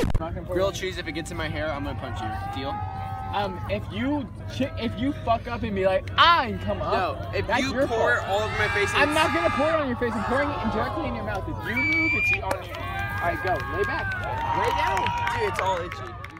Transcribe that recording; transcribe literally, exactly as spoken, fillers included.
Grilled cheese, if it gets in my hair, I'm gonna punch you. Deal? Um, if you if you fuck up and be like, ah, and come up. No, if that's you your pour fault. it all over my face. I'm not gonna pour it on your face. I'm pouring it directly in your mouth. If you move, it's on you. All right, go. Lay back. Lay down. Dude, it's all itchy.